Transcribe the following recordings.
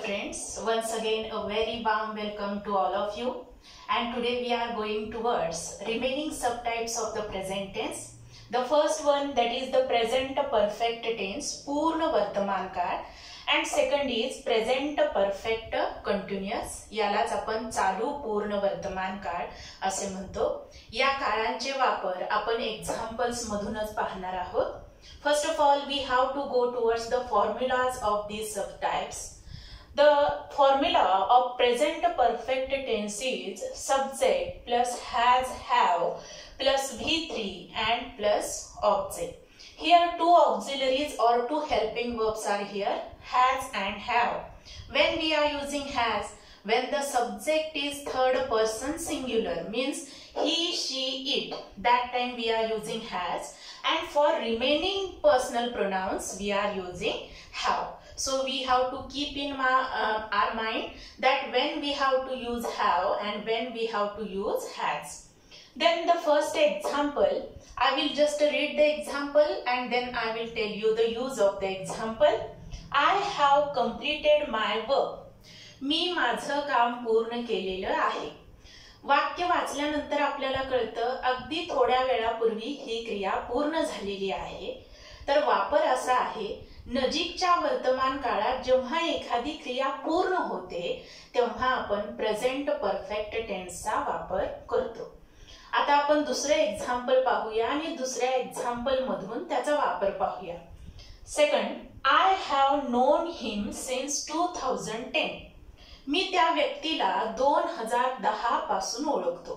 friends, once again a very warm welcome to all of you, and today we are going towards remaining subtypes of the present tense. The first one, that is the present perfect tense, पूर्ण वर्तमान काळ, and second is present perfect continuous. यालाच आपण चालू पूर्ण वर्तमान काळ असे म्हणतो. या काळांचे वापर आपण एक्झाम्पल्स मधूनच पाहणार आहोत. First of all, we have to go towards the formulas of these subtypes. The formula of present perfect tense is subject plus has, have plus V3 and plus object. Here two auxiliaries or two helping verbs are here, has and have. When we are using has, when the subject is third person singular, means he, she, it, that time we are using has, and for remaining personal pronouns we are using have. So we have to keep in our mind that when we have to use have and when we have to use has. Then the first example, I will just read the example and then I will tell you the use of the example. I have completed my work. मी माझं काम पूर्ण केलेलं आहे. वाक्य वाचल्यानंतर आपल्याला कळतं अगदी थोड्या वेळापूर्वी ही क्रिया पूर्ण झालेली आहे. तर वापर असा आहे, नजीकच्या वर्तमान काळात जेव्हा एखादी क्रिया पूर्ण होते तेव्हा आपण प्रेझेंट परफेक्ट टेन्सचा वापर करतो. आता आपण दुसरे एक्झाम्पल पाहूया आणि दुसऱ्या एक्झाम्पल मधून त्याचा वापर पाहूया. Second, I have known him since 2010. मी त्या व्यक्तीला 2010 पासून ओळखतो.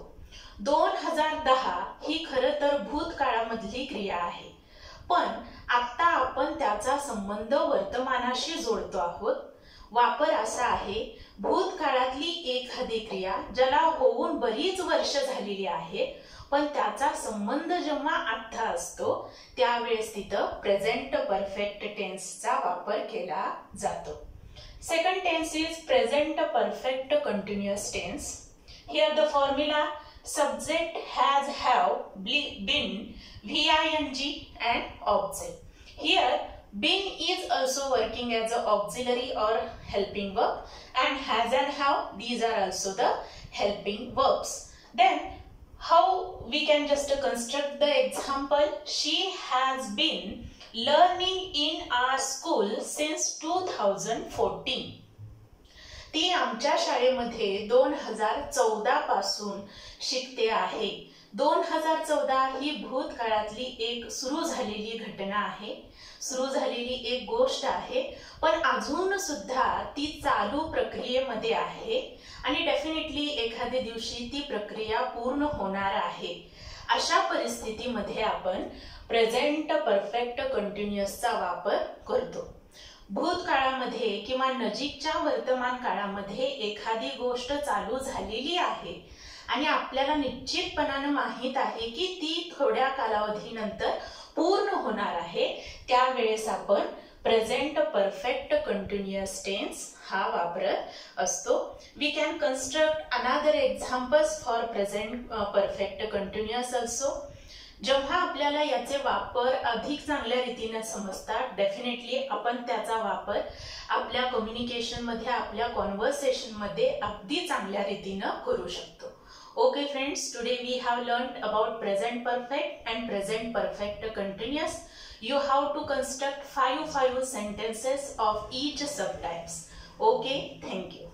2010 ही खरं तर भूतकाळामधली क्रिया आहे, पण आता आपण त्याचा संबंध वर्तमानाशी जोडतो आहोत. वापर असा आहे, भूतकाळातली एखादी क्रिया ज्याला होऊन बरीच वर्ष झालेली आहे पण त्याचा संबंध जेव्हा आता असतो त्यावेळेस तिथं प्रेझेंट परफेक्ट टेन्सचा वापर केला जातो. Second tense is present perfect continuous tense. Here the formula subject, has, have, been, V-I-N-G and object. Here been is also working as an auxiliary or helping verb, and has and have, these are also the helping verbs. Then how we can just construct the example? She has been learning in our school since 2014. ती आमच्या शाळेमध्ये 2014 पासून शिकते आहे. 2014 ही भूतकाळातली एक सुरू झालेली घटना आहे, सुरू झालेली एक गोष्ट आहे, पण अजून सुद्धा ती चालू प्रक्रियेमध्ये आहे आणि डेफिनेटली एखाद्या दिवशी ती प्रक्रिया पूर्ण होणार आहे. अशा परिस्थितीमध्ये आपण प्रेझेंट परफेक्ट कंटिन्युअसचा वापर करतो. भूतकाळामध्ये किंवा नजीकच्या वर्तमान काळामध्ये एखादी गोष्ट चालू झालेली आहे आणि आपल्याला निश्चितपणाने माहित आहे की ती थोड्या कालावधीनंतर पूर्ण होणार आहे, त्यावेळेस आपण प्रेझेंट परफेक्ट कंटिन्युअस टेन्स हा वापरत असतो. We can construct another examples for present perfect continuous also. जेव्हा आपल्याला याचे वापर अधिक चांगल्या रीतीने समजतात, डेफिनेटली आपण त्याचा वापर आपल्या कम्युनिकेशन मध्ये, आपल्या कॉन्व्हर्सेशन मध्ये अगदी चांगल्या रीतीने करू शकतो. Okay friends, today we have learned about present perfect and present perfect continuous. You have to construct 5 sentences of each subtypes. Okay, thank you.